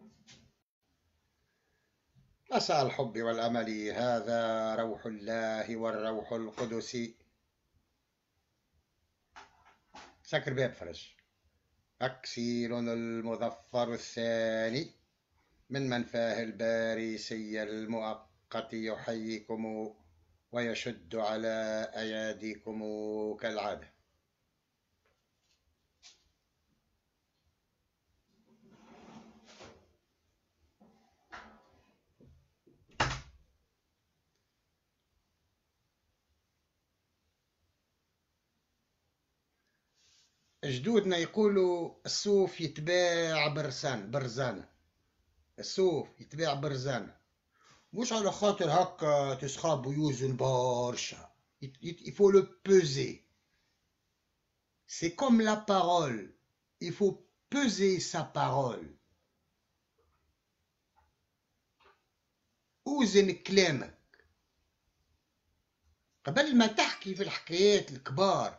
مساء الحب والأمل، هذا روح الله والروح القدس. سكر باب فرج. أكسيل المظفر الثاني من منفاه الباريسي المؤقت يحييكم ويشد على أياديكم كالعادة. جدودنا يقولوا السوف يتباع برزانة. السوف يتباع برزانة، مش على خاطر هكا تسخاب ويوزن برشا. Il faut le peser. C'est comme la parole. Il faut peser sa parole. اوزن كلامك قبل ما تحكي في الحكايات الكبار،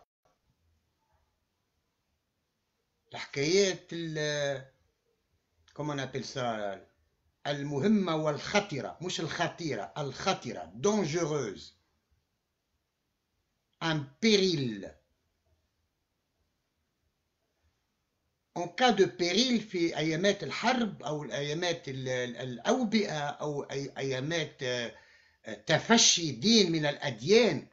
الحكايات كما نابل سا المهمة والخطرة، مش الخطيرة، الخطرة dangereuse. un péril. en cas de péril في أيامات الحرب أو الأيامات الأوبئة أو أيامات تفشي دين من الأديان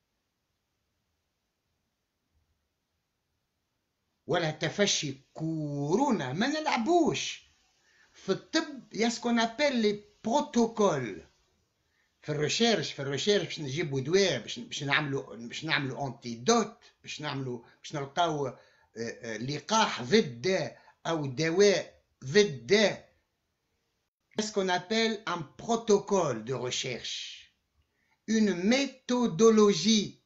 ولا تفشي كورونا، ما نلعبوش في الطب. يسكن أبل لي بروتوكول في الريشيرش باش نجيبوا دواء، باش نعملوا انتيدوت، باش نلقاو لقاح ضد داء او دواء ضد داء. ce qu'on appelle un protocole de recherche, une méthodologie،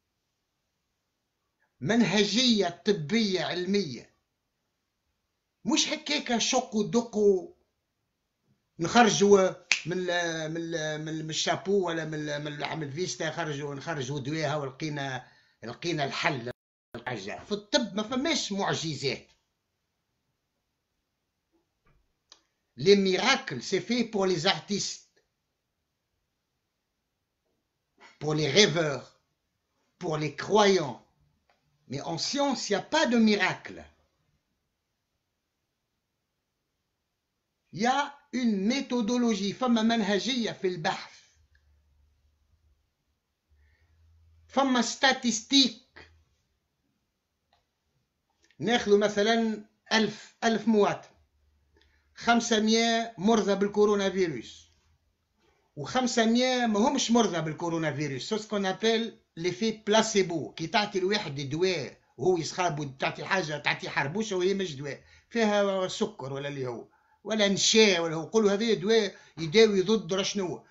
منهجية طبية علمية، مش هكاك شق ودق نخرجوا من الشابو ولا من الفيستا نخرجوا دواها ولقينا الحل. الحاجة في الطب ما فماش معجزات. les miracles c'est fait pour les artistes, pour les rêveurs, pour les croyants, mais en science il n'y a pas de miracle. Il y a une méthodologie. فما منهجية في البحث، فما ستاتستيك. ناخذ مثلا 1000 مواطن، 500 مرضى بالكورونا فيروس و500 ما همش مرضى بالكورونا فيروس. سو سكون ابل ليفي بلاسيبو، كي تعطي الواحد دواء وهو يسخاب وتعطي حاجه، تعطي حربوشه وهي مش دواء، فيها سكر ولا اللي هو ولا نشاء ولا هو، قولوا هذا دواء يداوي ضد رشنو.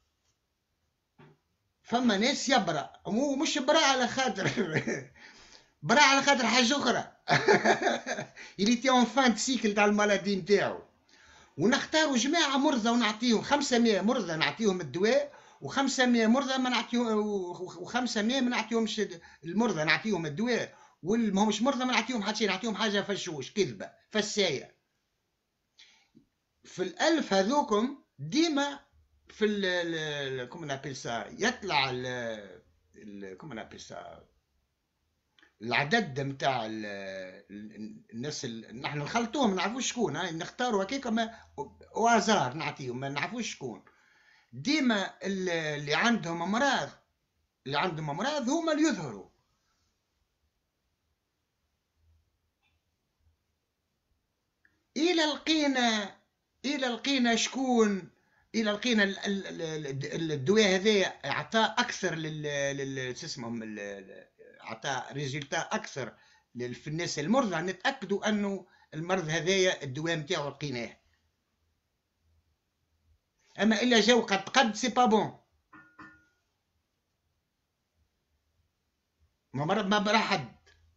فما ناس يبرأ، مش برا على خاطر برا على خاطر حاجه اخرى اللي تي اون فان سيكل تاع المالادي نتاعو. ونختاروا جماعه مرضى ونعطيهم 500 مرضى نعطيهم الدواء، و500 مرضى ما نعطيهم، و500 ما نعطيهمش المرضى نعطيهم الدواء، والما همش مرضى ما نعطيهم حتى شيء، نعطيهم حاجه فشوش كذبه فسايه. في الألف هذوكم ديما في كوم نابيل سا يطلع كوم نابيل سا العدد نتاع الناس نحن نخلطوهم، ما نعرفوش شكون، نختاروا هكاك او ازار نعطيهم، ما نعرفوش شكون. ديما اللي عندهم امراض هما اللي يظهروا. الى لقينا شكون، الى لقينا الدواء هذا عطى اكثر اسمهم عطى ريزلتا اكثر في الناس المرضى، نتاكدوا انه المرض هذايا الدواء نتاعو لقيناه. اما الا جاو قد سي با بون، ما برا حد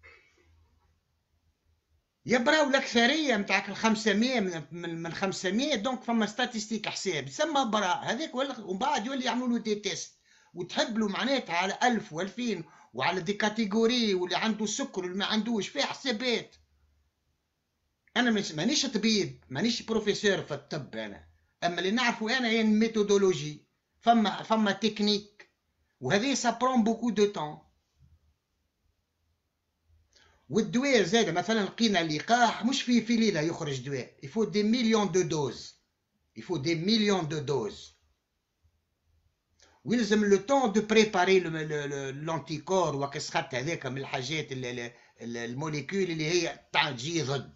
يبراو الاكثريه نتاع 500 من 500. دونك فما ستاتستيك حساب تسمى برا هذاك، ومن بعد يولي يعملوا له دي تيست وتحب له معناتها على 1000 و2000 وعلى دي كاتيجوري، واللي عنده سكر واللي ما عندوش، فيها حسابات. انا مانيش طبيب، مانيش بروفيسور في الطب انا، اما اللي نعرفه انا هي الميثودولوجي. فما تكنيك، وهذه سا برون بوكو دو طون. والدواء زاد مثلا لقينا اللقاح مش في ليله يخرج دواء، يفو دي مليون دو دوز، يفو دي مليون دو دوز، ويلزم لو طون دو بريباري لونتيكور وكسخت هذاك من الحاجات الموليكول اللي هي تجي ضد.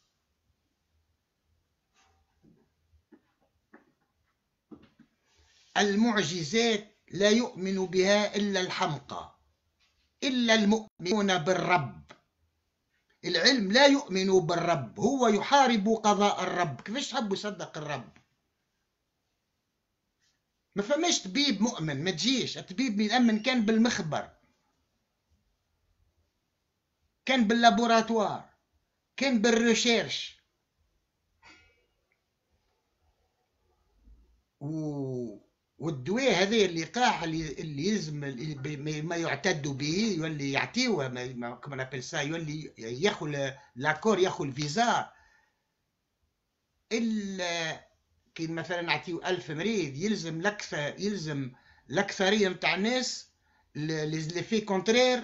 المعجزات لا يؤمن بها إلا الحمقى، إلا المؤمنون بالرب. العلم لا يؤمن بالرب، هو يحارب قضاء الرب. كيفاش تحب يصدق الرب؟ ما فماش طبيب مؤمن، ما تجيش الطبيب يأمن كان بالمخبر، كان باللابوراتوار، كان بالريشيرش. والدواء هذا اللقاح اللي يلزم ما يعتد به يولي يعطيوه، كما نابل سا، يولي ياخذ لاكور، ياخذ الفيزا. الا كي مثلا نعطيو 1000 مريض، يلزم الاكثريه نتاع الناس لي في كونترير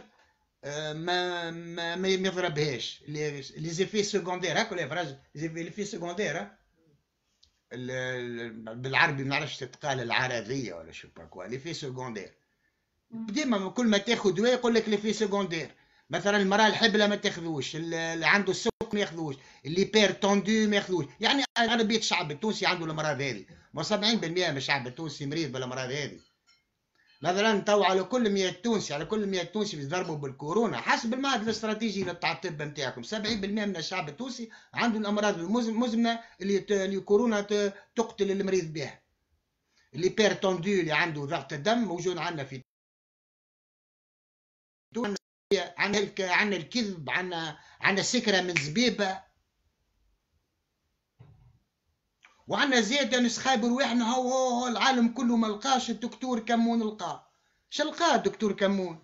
ما يضربهاش لي زيفي سكوندير. هاك ولا فراج لي في سكوندير بالعربي ما نعرفش تتقال العرضيه ولا شو باكوا لي في سكوندير. ديما كل ما تاخذ دواء يقول لك لي في سكوندير. مثلا المراه الحبله ما تاخذوش، اللي عنده السكر ما ياخذوش، اللي بير توندو ما ياخذوش. يعني اغلبيه الشعب التونسي عنده الامراض هذه، 70% من الشعب التونسي مريض بالامراض هذه. مثلا تو على كل 100 تونسي، على كل 100 تونسي بيتضربوا بالكورونا حسب المعهد الاستراتيجي تاع الطب نتاعكم، 70% من الشعب التونسي عنده الامراض المزمنه اللي كورونا تقتل المريض بها. اللي بير توندو، اللي عنده ضغط الدم، موجود عندنا في تونس. عندنا الكذب، عندنا سكره من زبيبه، وعندنا زياده نسخابر واحنا هو العالم كله ما لقاش الدكتور كمون لقاه. شو لقاه الدكتور كمون؟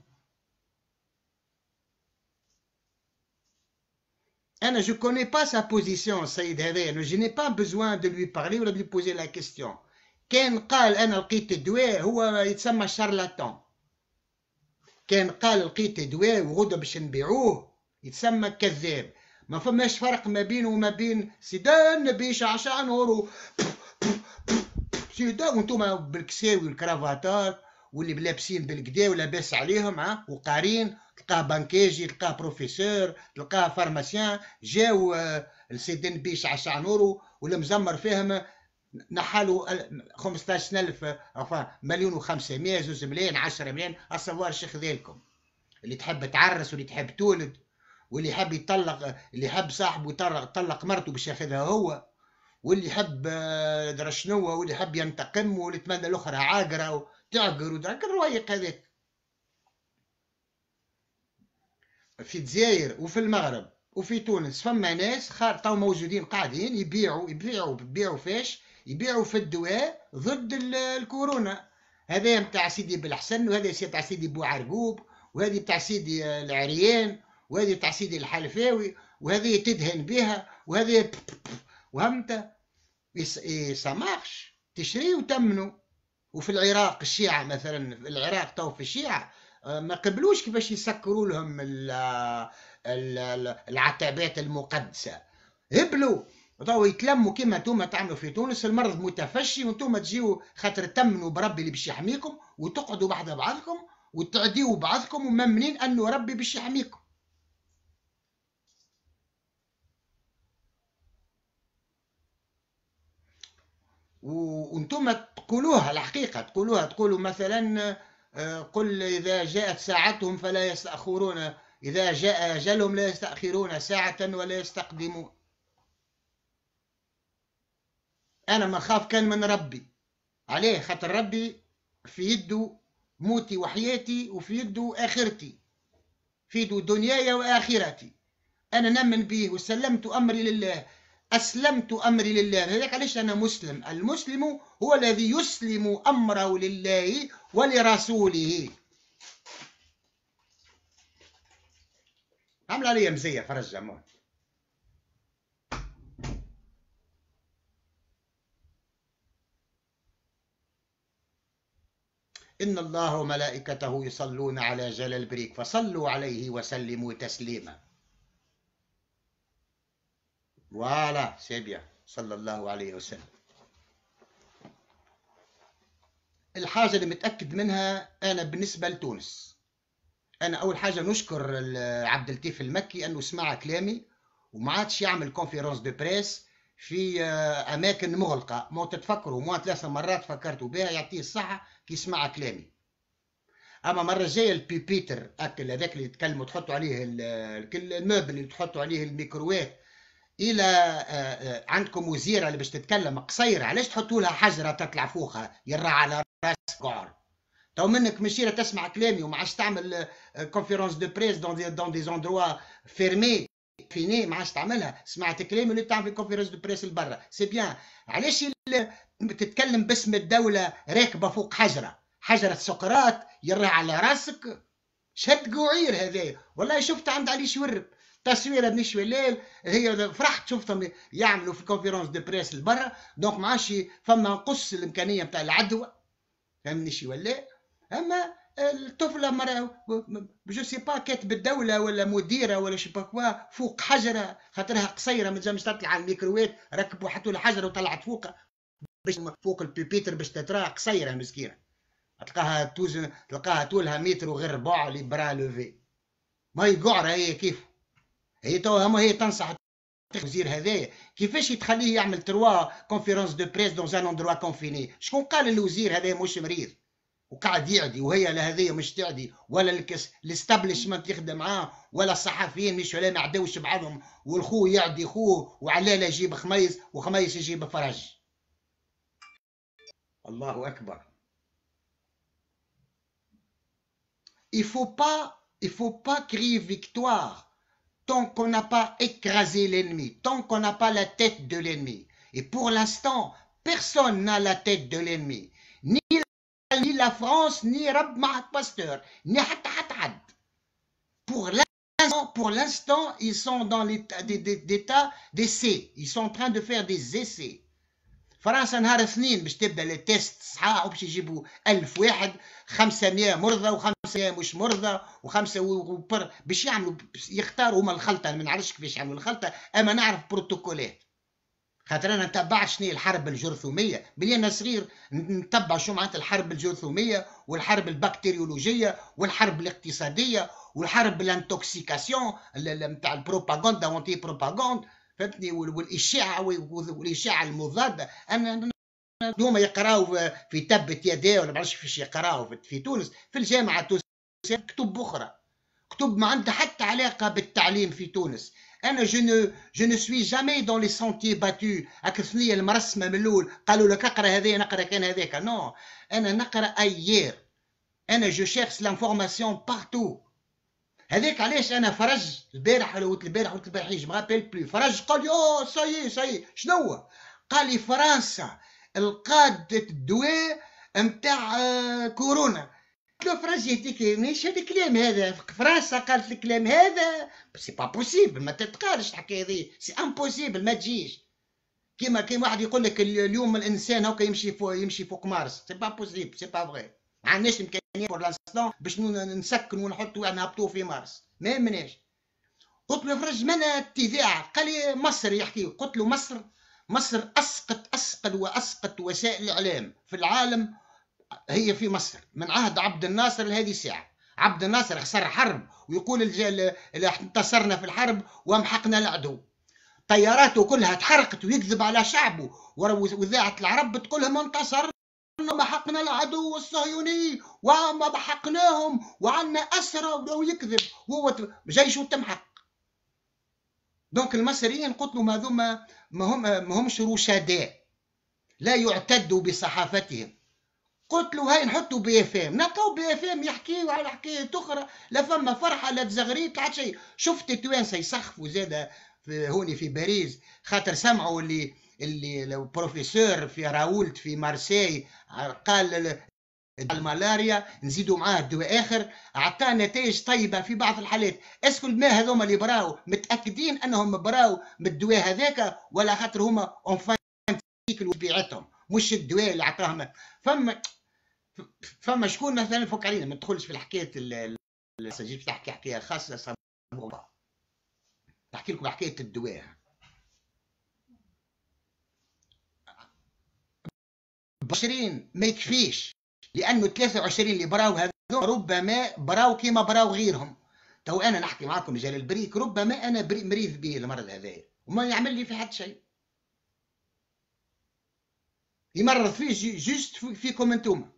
انا جو كوني با سا بوزيسيون السيد هذا، جو ني با بوزوان دو لوي بارلي ولا دو بوزي لا كيستيون. كان قال انا لقيت الدواء هو يتسمى شارلاتان. كان قال لقيت دواء وغدا باش نبيعوه يتسمى كذاب. ما فماش فرق ما بينه وما بين سيدان النبي شعشع نور سيدا، وانتم بالكساوي والكرافاتات واللي لابسين بالكدا ولاباس عليهم وقارين. تلقاه بنكاجي، تلقاه بروفيسور، تلقاه فارماسيان. جاو السيدي النبي شعشع نورو ولا مزمر فيهم نحالوا 15,000 مليون و500 2 ملايين 10 ملايين. السوار شيخ ذيلكم اللي تحب تعرس واللي تحب تولد واللي يحب يطلق، اللي يحب صاحبه يطلق مرته باش ياخذها هو، واللي يحب درا شنو، واللي يحب ينتقم، واللي يتمنى الاخرى عاقره وتعقر ودراك الروايق هذاك. في الجزائر وفي المغرب وفي تونس فما ناس تو موجودين قاعدين يبيعوا فاش يبيعوا في الدواء ضد الكورونا. هذا نتاع سيدي بالحسن، وهذا تاع سيدي بوعرقوب، وهذه تاع سيدي العريان، وهذه تاع سيدي الحلفاوي، وهذه تدهن بها، وهذه وهمت سامارش تشري وتمنوا. وفي العراق الشيعة مثلا، في العراق تو في الشيعة ما قبلوش كيفاش يسكروا لهم العتبات المقدسة، هبلوا تو يتلموا كما انتم تعملوا في تونس. المرض متفشي وانتم تجيوا خاطر تمنوا بربي اللي باش يحميكم، وتقعدوا بعضكم وتعديوا بعضكم وممنين انه ربي باش يحميكم. وانتم تقولوها الحقيقة، تقولوا مثلا قل إذا جاءت ساعتهم فلا يستأخرون، إذا جاء أجلهم لا يستأخرون ساعة ولا يستقدمون. أنا ما خاف كان من ربي، عليه خاطر ربي في يده موتي وحياتي، وفي يده آخرتي، في يده دنياي وآخرتي. أنا نؤمن به وسلمت أمري لله، أسلمت أمري لله. هذاك علاش أنا مسلم. المسلم هو الذي يسلم أمره لله ولرسوله. عمل عليا مزية فرج جمال. إن الله وملائكته يصلون على جلال بريك فصلوا عليه وسلموا تسليما. فوالا سي بيان، صلى الله عليه وسلم. الحاجة اللي متأكد منها أنا بالنسبة لتونس، أنا أول حاجة نشكر عبد اللطيف المكي أنه سمع كلامي وما عادش يعمل كونفيرونس دو بريس في أماكن مغلقة. ما تتفكروا ما 3 مرات فكرتوا بها، يعطيه الصحة كي سمع كلامي. أما مرة جاية البيبيتر أكل هذاك اللي تكلموا تحطوا عليه الموبل اللي تحطوا عليه الميكرووات، الى عندكم وزيره اللي باش تتكلم قصيره، علاش تحطوا لها حجره تطلع فوقها يرى على راسك قعر؟ تو منك مشيره تسمع كلامي وما عادش تعمل كونفيرونس دو بريس دون دي زوندروا فيرمي فيني، ما عادش تعملها. سمعت كلامي اللي تعمل كونفيرونس دو بريس لبرا سي بيان. علاش تتكلم باسم الدوله راكبه فوق حجره سقراط يرى على راسك؟ شد قوعير هذا والله. شفت عند علي شورب تصويره بنشوي الليل، هي فرحت شفتهم يعملوا في كونفيرونس دو بريس لبرا، دونك ما عادش فما نقص الامكانيه نتاع العدوى، فهمني شي ولا. اما الطفله مرة جو سي با كاتب الدوله ولا مديره ولا شي با كوا فوق حجره خاطرها قصيره ما تنجمش تطلع على الميكرووات، ركبوا حطوا لها حجره وطلعت فوق باش فوق البيبيتر باش تترى قصيره مسكينه، تلقاها طولها متر وغير ربع لي برا لوفي. ما هي قعره هي كيف هي تو هي تنصح الوزير هذايا كيفاش تخليه يعمل 3 كونفيرونس دو بريس دون ان اندروا كونفيني. شكون قال الوزير هذايا مش مريض وقاعد يعدي وهي لا هذايا مش تعدي ولا الاستابليشمنت يخدم معاه ولا الصحفيين مش ولا ما عداوش بعضهم والخو يعدي خوه وعلاله يجيب خميس وخميس يجيب فرج. الله اكبر. il faut pas crier victoire tant qu'on n'a pas écrasé l'ennemi, tant qu'on n'a pas la tête de l'ennemi. Et pour l'instant, personne n'a la tête de l'ennemi. Ni la France, ni Rab Mahat Pasteur, ni Hatta Hatad. Pour l'instant, ils sont dans l'état d'essai. Ils sont en train de faire des essais. فرنسا نهار اثنين باش تبدا التيست صحاح وباش يجيبوا 1000 واحد، 500 مرضى و500 مش مرضى وخمسه باش يعملوا يختاروا هما الخلطه. ما نعرفش كيفاش يعملوا الخلطه، اما نعرف بروتوكولات خاطر انا تبعت شنو الحرب الجرثوميه من انا صغير، نتبع شو معناتها الحرب الجرثوميه والحرب البكتيريولوجيه والحرب الاقتصاديه والحرب الانتوكسيكاسيون نتاع البروباغندا وانتي بروباغند، فهمتني، والاشاعه المضاده. انا اليوم يقراوا في تبت يديه ولا ما بعرفش فيش يقراوا في تونس في الجامعه التونسيه كتب اخرى، كتب ما عندها حتى علاقه بالتعليم في تونس. انا جو نو سوي جامي دون لي سونتي باتو اكثنيه المرسمه من الاول قالوا لك اقرا هذا نقرا كان هذاك، نو انا نقرا ايير، انا جو شيرش لانفورماسيون بارتو. هذاك علاش انا فرج البارح ولا البارح يجي ما رابيل بلو، فرج قال لي اوه سايي شنو؟ قال لي فرنسا القادة الدواء نتاع كورونا. قلت له فرج يهديك مش هذا الكلام هذا، فرنسا قالت الكلام هذا سي با بوسيبل، ما تتقالش الحكايه هذه، سي امبوسيبل ما تجيش. كيما واحد يقول لك اليوم الانسان هكا يمشي فوق مارس، سي با بوسيبل، سي با فغي. ما عندناش امكانيه بور لانستون باش نسكنوا ونحطوا نهبطوا في مارس، ما يهمناش. قلت له فرج من التذاع؟ قال لي مصر يحكي. قلت له مصر اسقط وسائل الاعلام في العالم هي في مصر من عهد عبد الناصر لهذه الساعه. عبد الناصر خسر حرب ويقول انتصرنا في الحرب ومحقنا العدو، طياراته كلها تحرقت ويكذب على شعبه، وإذاعة العرب تقول لهم انتصرنا ومحقنا العدو الصهيوني وما محقناهم وعنا أسرى، ويكذب وهو جيشه تمحق. دونك المصريين قلت لهم هذوما ما همش رشداء، لا يعتدوا بصحافتهم. قلت له هاي نحطوا بي اف ام، نلقاو بي اف ام يحكيوا على حكايه اخرى، لا فما فرحه لا تزغريت لا شيء. شفت التوانسه يسخفوا زاده هوني في باريس خاطر سمعوا اللي البروفيسور في راولت في مارسي قال الملاريا نزيدوا معاه دواء اخر اعطى نتائج طيبه في بعض الحالات. اسكو الماء هذوما اللي براو متاكدين انهم براو من الدواء هذاك ولا خاطر هما اونفان بيعتهم مش الدواء اللي عطاهم؟ فما شكون مثلا فك علينا، ما تدخلش في الحكايه جيت تحكي حكايه خاصه، نحكي لكم حكايه الدواء. 20 ما يكفيش، لانه 23 اللي براو هذو ربما براو كيما براو غيرهم. تو انا نحكي معكم رجال البريك، ربما انا مريض به المرض هذايا وما يعمل لي في حد شيء، يمرض فيه جوست فيكم انتم.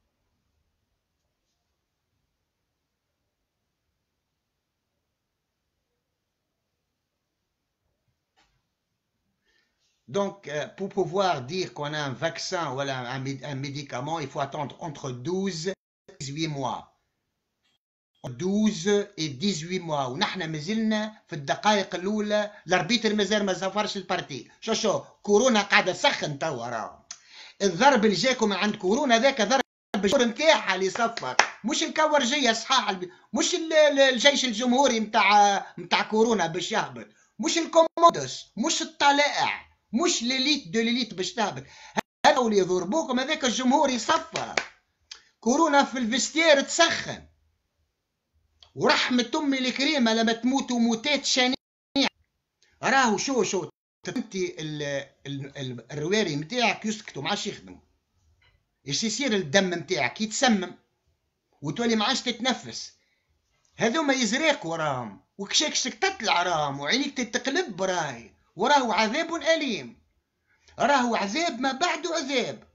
Donc, pour pouvoir dire qu'on a un vaccin ou un médicament, il faut attendre entre 12 et 18 mois. 12 et 18 mois، ونحن مازلنا في الدقائق الاولى. الاربيتر مازال ما سافرش البارتي. شو كورونا قاعده تسخن توا. راه الضرب اللي جاكم عند كورونا ذاك ضرب الجور نتاعها اللي صفر، مش الكورجيه صحاح، مش الجيش الجمهوري نتاع كورونا باش يهبط، مش الكومودوس، مش الطلائع، مش ليليت دو ليليت باش تهبط. هذا اللي يضربوكم هذاك الجمهوري صفر. كورونا في الفستير تسخن، ورحمة أمي الكريمة لما تموتوا موتات شنيعة. راهو شو انت الرواري نتاعك يسكتوا ما عادش يخدموا، ايش يصير الدم نتاعك يتسمم وتولي ما عادش تتنفس. هذوما يزريقوا راهم، وكشكشك تطلع راهم، وعينيك تتقلب راهي، وراهو عذاب أليم، راهو عذاب ما بعده عذاب.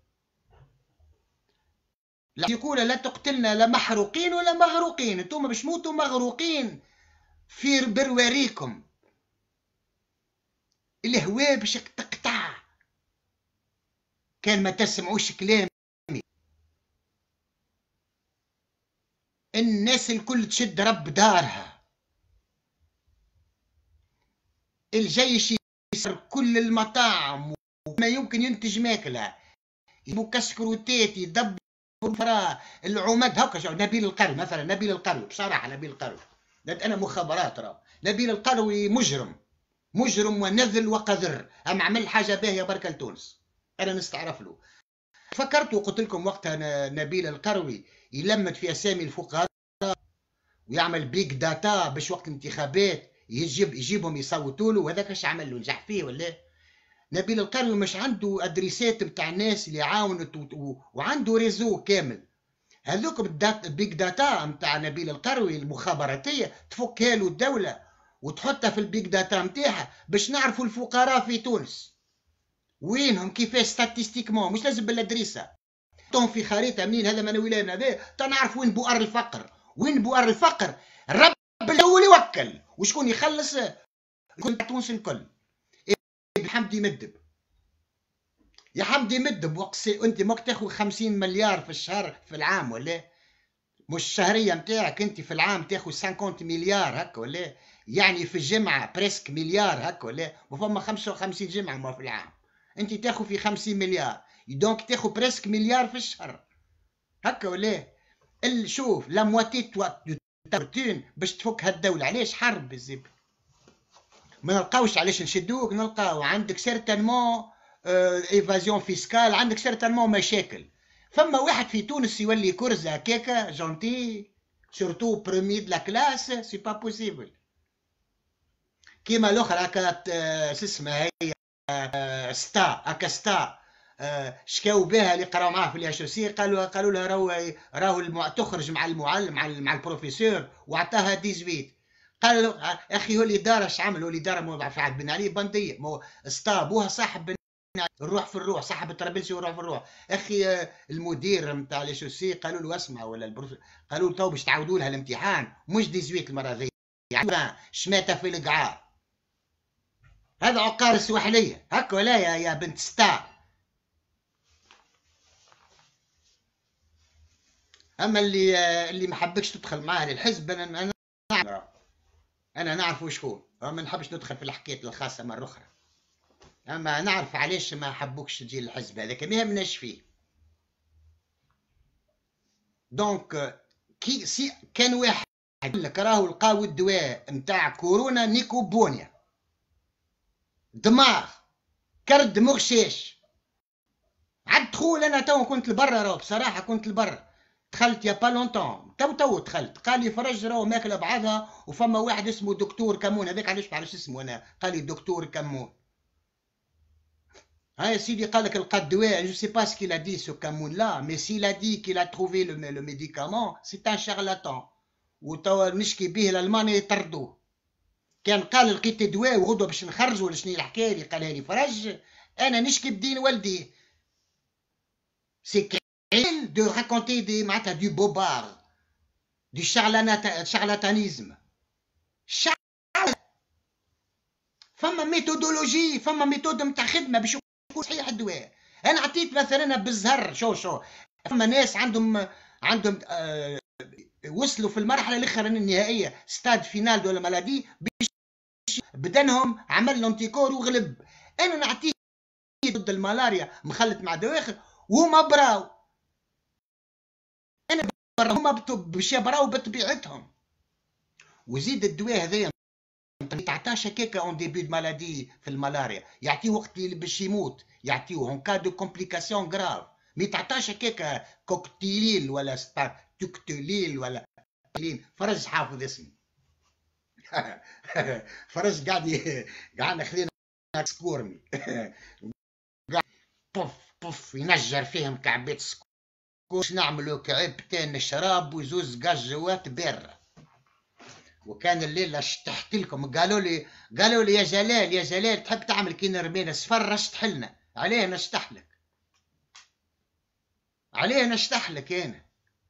لا يقول لا تقتلنا لا محروقين ولا مغروقين، انتم باش تموتوا مغروقين في برواريكم. الهواء باش تقطع كان ما تسمعوش كلامي. الناس الكل تشد رب دارها، الجيش يسر كل المطاعم وما يمكن ينتج ماكلة، مكسكروتات يدبر فرا العماد هكا. نبيل القروي مثلا، نبيل القروي بصراحة، نبيل القروي انا مخابرات، راه نبيل القروي مجرم ونذل وقذر، أم عمل حاجة باهية بركة لتونس، أنا نستعرف له. فكرت وقلت لكم وقتها نبيل القروي يلمد في أسامي الفقراء ويعمل بيك داتا باش وقت الانتخابات يجيبهم يصوتوا له، وهذاك اش عمل له؟ نجح فيه ولا؟ نبيل القروي مش عنده ادريسات نتاع الناس اللي عاونت وعنده ريزو كامل. هذوك البيك داتا نتاع نبيل القروي المخابراتيه تفكها له الدوله وتحطها في البيك داتا نتاعها باش نعرفوا الفقراء في تونس وينهم كيفاش ستاتيستيكمون، مش لازم بالادريسه، تهم في خريطه منين هذا من ولايه من هذا، تنعرف وين بؤر الفقر. وين بؤر الفقر؟ الرب الاول يوكل، وشكون يخلص؟ كل تونس الكل. حمدي يمدب، يا حمدي يمدب وقت انت ماك تاخذ 50 مليار في الشهر في العام ولا؟ مش الشهريه نتاعك انت في العام تاخذ 50 مليار هكا ولا؟ يعني في الجمعه بريسك مليار هكا ولا؟ وفما 55 جمعه ما في العام، انت تاخذ في 50 مليار، دونك تاخذ بريسك مليار في الشهر هكا ولا؟ شوف لا مواتي تورتين باش تفك هالدوله. علاش حرب بالزب؟ ما نلقاوش علاش نشدوك، نلقاو عندك سيرتانمون ايفازيون فيسكال، عندك سيرتانمون مشاكل. فما واحد في تونس يولي كرز هكاكا جونتي سورتو برومي د لا كلاس، سي با بوسيبل. كيما الاخر هكا اسمها هي ستا هكا ستا شكاو بها اللي قراو معاه في الاتش سي، قالوا لها راهو تخرج مع المعلم مع البروفيسور وعطاها 18. قال له اخي هو الاداره اش عمل؟ هو الاداره مو فعاد بن علي بنديه، مو ستا بوها صاحب بن الروح في الروح، صاحب الطرابلسي والروح في الروح. اخي المدير نتاع الاتش سي قالوا له اسمع ولا قالوا له تو باش تعاودوا لها الامتحان مش 18 المره ذي، يعني شماته في القعار. هذا عقار السواحليه هكا ولا يا بنت ستا؟ اما اللي ما حبكش تدخل معاه للحزب انا نعرف شكون، ما نحبش ندخل في الحكايات الخاصه مره اخرى، اما نعرف علاش ما حبوكش تجي للحزب هذاك، ما يهمناش فيه. دونك كان واحد يقول لك راهو لقاو الدواء نتاع كورونا نيكوبونيا، دماغ كرد مغشاش، عاد دخول انا تو كنت لبرا، راهو بصراحه كنت لبرا، دخلت يا با لونتون، تو دخلت، قال لي فرج راهو ماكله بعضها، وفما واحد اسمه دكتور كمون، هذاك علاش اسمه انا، قال لي دكتور كمون. هاي سيدي قال لك القدواء، جو سي با سكيل ا دي سو كمون لا، مي سيل ا دي كيل ا تروفي لو ميديكامون سي ان شارلاتان، وتوا نشكي به الالمان يطردوه. كان قال لقيت دواء وغدوه باش نخرج ولا شنو الحكايه اللي قالها لي فرج، انا نشكي بدين والدي. سي كريل دو راكونتي دي معناتها دو بوبار، دو شارلاتانيزم. فما ميثودولوجي، فما ميثود نتاع خدمه باش يكون صحيح الدواء. انا عطيت مثلا بالزهر، شو فما ناس عندهم وصلوا في المرحله الاخرانيه النهائيه، ستاد فينال دو مالادي، بدنهم عمل لونتيكور وغلب. انا نعطيه ضد الملاريا مخلط مع دواخل وهما براو، انا هما باش يبراو بطبيعتهم. وزيد الدواء هذايا ما تعطاش هكاكا اون ديبي دو مالادي في الملاريا، يعطيه وقت اللي باش يموت، يعطيه اون كا دو كومبليكاسيون غراف، ما تعطاش هكاكا كوكتيلين ولا توكتيلين ولا لين. فرج حافظ اسمي. فرج قاعد خلينا سكورمي. قاعد بوف ينجر فيهم كعبات سكور، باش نعملوا كعبتين الشراب وزوز قجوات بيرة. وكان الليلة شتحت لكم، قالوا لي يا جلال تحب تعمل كي نرمينا صفر شتحلنا عليه، نشتح لك انا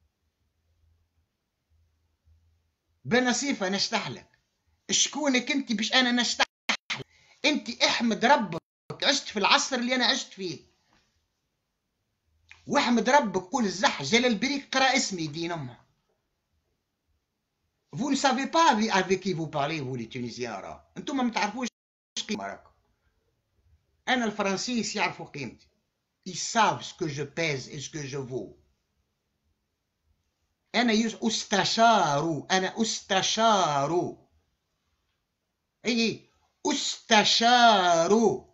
بنصيفة نشتح لك. شكونك انت باش انا نشتح؟ انت احمد ربك عشت في العصر اللي انا عشت فيه، واحمد ربك قول الزح جلال بريك قرا اسمي دين امه. Vous ne savez pas avec qui vous parlez, vous les Tunisiens. انتم ما تعرفوش قيمة راكم. انا الفرنسيس يعرفوا قيمتي. Ils savent ce que je pèse et ce que je vaux. انا استشار. اي استشار.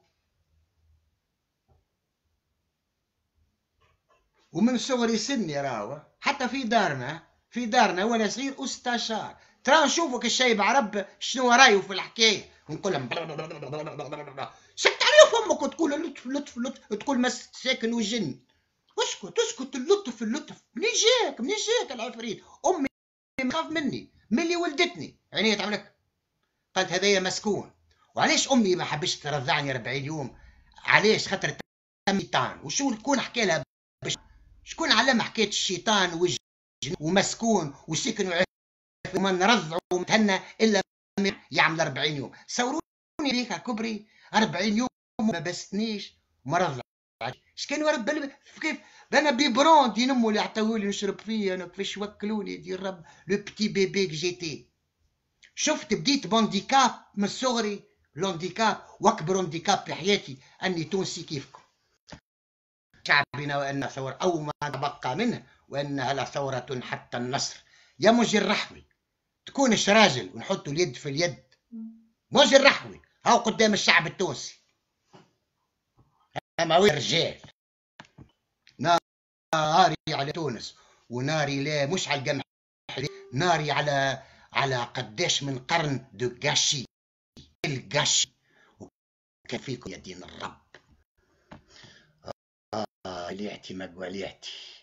ومن صغري سني راهو، حتى في دارنا وانا صغير استشار. ترى نشوفك الشايب عرب شنو رايه في الحكايه، ونقول لهم سكت عليه فمك وتقول لطف تقول مساكن وجن. اسكت اللطف منين جاك العفريت؟ امي تخاف مني من اللي ولدتني، عينيها تعملك. قالت هذايا مسكون. وعلاش امي ما حبش ترضعني 40 يوم؟ علاش؟ خاطر الشيطان. وشو نكون حكي لها؟ شكون علم حكايه الشيطان والجن ومسكون وسكن وما نرضع ومتهنى الا يعمل 40 يوم؟ صوروني ليك كبري 40 يوم ما بستنيش وما رضع. شكان ورب كيف انا بيبرون دي نمو اللي عطاولي نشرب فيه، انا كيفاش وكلوني دي الرب لو بتي بيبي جيتي. شفت بديت بونديكاب من صغري، لونديكاب واكبر هونديكاب في حياتي اني تونسي كيفكم. شعبنا وان ثورة او ما تبقى منه وانها لثورة حتى النصر. يا مجي الرحوي تكونش راجل ونحطوا اليد في اليد. مجي الرحوي هاو قدام الشعب التونسي، اما وين رجال؟ ناري على تونس، وناري لا مش على القمح، ناري على قداش من قرن دو غاشي الغاشي. وكان فيكم يا دين الرب. ليعتي ما قواليعتي.